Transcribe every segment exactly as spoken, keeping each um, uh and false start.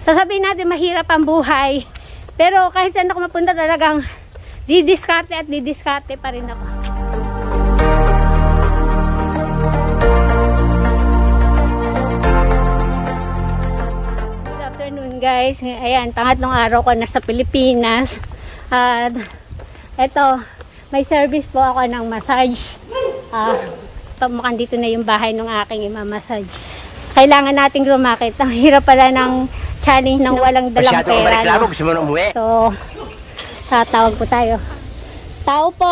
Sasabihin natin mahirap ang buhay. Pero kahit saan ako mapunta talagang didiskarte at didiskarte pa rin ako. Good afternoon guys. Ayan, pangatlong araw ko na sa Pilipinas. At eto, may service po ako ng massage. Ah, uh, mukhang dito na yung bahay ng aking imamassage. Kailangan nating rumakit. Ang hirap pala ng challenge ng walang dalang pera. No? So, tatawag po tayo. Tao po!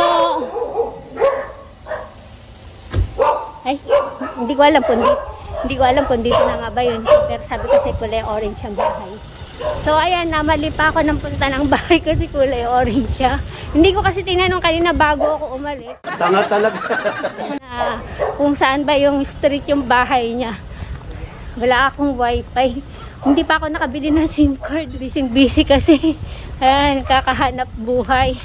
Ay, hindi ko alam kung dito. Hindi ko alam kung dito na nga ba yun. Pero sabi kasi kulay orange ang bahay. So, ayan, namali pa ako ng punta ng bahay kasi kulay orange siya. Hindi ko kasi tinanong kanina bago ako umalis. Tanga talaga. uh, kung saan ba yung street yung bahay niya. Wala akong wifi. Hindi pa ako nakabili ng SIM card. Busy-busy kasi. Ayan, kakahanap buhay.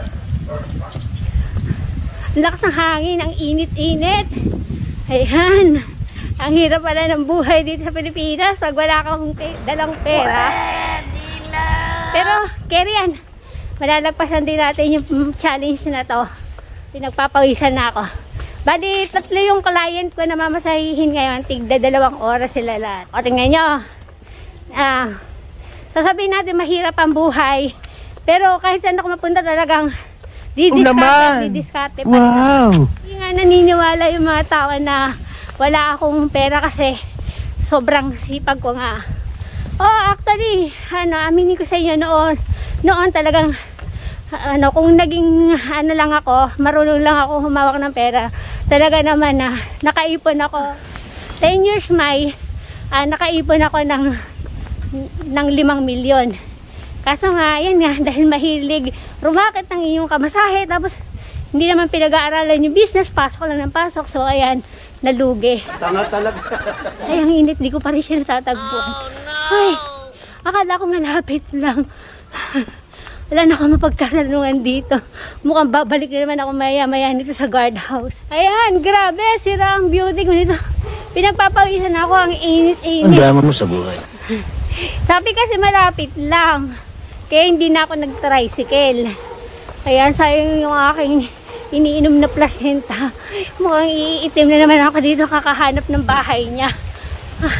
Ang lakas ng hangin, ang init-init. Ayan. Ang hirap pala ng buhay dito sa Pilipinas pag wala kang dalang pera. Pero, carry yan. Malalagpasan din natin yung challenge na to. Pinagpapawisan na ako. Bali, tatlo yung client ko na mamasahihin ngayon. Tigda dalawang oras sila lahat. O, tingnan nyo. Ah, sasabihin natin mahirap ang buhay. Pero kahit saan ako mapunta talagang didiskarte, didiskarte pa rin. Wow! Hindi nga naniniwala yung mga tao na wala akong pera kasi sobrang sipag ko nga. Oh, actually, ano, aminin ko sa inyo noon, noon talagang, ano, kung naging, ano lang ako, marunong lang ako humawak ng pera, talaga naman na, nakaipon ako, ten years may, uh, nakaipon ako ng, ng limang milyon. Kaso nga, yan nga, dahil mahilig rumakit ng inyong kamasahe, tapos, hindi naman pinag-aaralan yung business, pasok lang ng pasok, so ayan, nalugi. Tanga talaga. Ay, ang init, di ko pa rin siya natatagpuan. Oh, no. Ay, akala ko malapit lang. Wala na ako mapagtatanungan dito. Mukhang babalik na naman ako maya-maya nito sa guardhouse. Ayan, grabe, sira ang beauty ko nito. Pinagpapawisan ako, ang init-init. Ang drama mo sa buhay. Sabi kasi malapit lang. Kaya hindi na ako nag-tricycle. Ayan, sayang yung aking iniinom na placenta. Mukhang iitim na naman ako dito kakahanap ng bahay niya. Ah,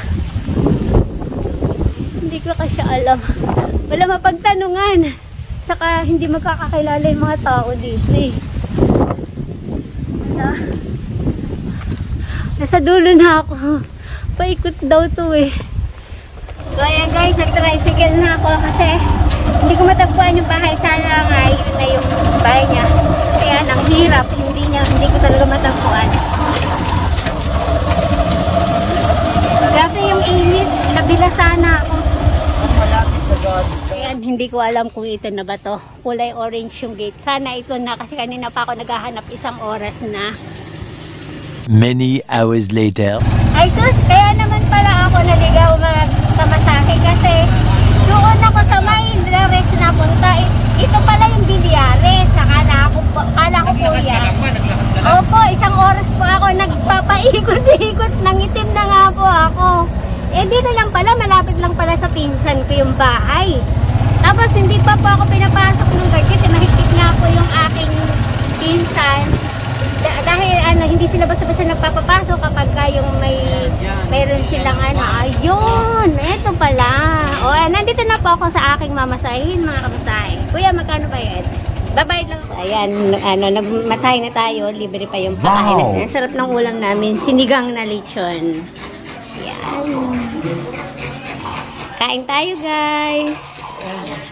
hindi ko kasi alam. Wala mapagtanungan. Saka hindi magkakakilala yung mga tao dito eh. Wala. Nasa dulo na ako. Paikot daw to eh. So ayan guys, nag-tricycle na ako kasi hindi ko matagpuan yung bahay. Sana nga yun na yung bahay niya. Kaya ang hirap, hindi niya, hindi ko talaga matagpuan. Kasi yung init, nabila sana ako. Ayan, hindi ko alam kung ito na ba to. Kulay orange yung gate. Sana ito na kasi kanina pa ako naghahanap isang oras na. Many hours later. Ay sus, kaya naman pala ako naligaw magkamasahe kasi doon ako sa may Lares na punta. Ito pala yung Bilyares. Akala ko po, akala ko po yan. Opo, isang oras po ako nagpapaikot-ikot. Nangitim na nga po ako. Eh dito lang pala, malapit lang pala sa pinsan ko yung bahay. Tapos hindi pa po ako pinapasok ng guard kasi mahigpit nga po yung aking pinsan. Dahil ano, hindi sila basta-basta nagpapapasok kapag yung may mayroon silang ano, ayun, eto pala. O, nandito na po ako sa aking mamasahin, mga kamasahin. Kuya, magkano ba yan? Babayad lang ako. Ayan, ano, nagmasahin na tayo, libre pa yung pakain. Wow. Ang sarap ng ulam namin, sinigang na lechon. Ayan. Kain tayo, guys.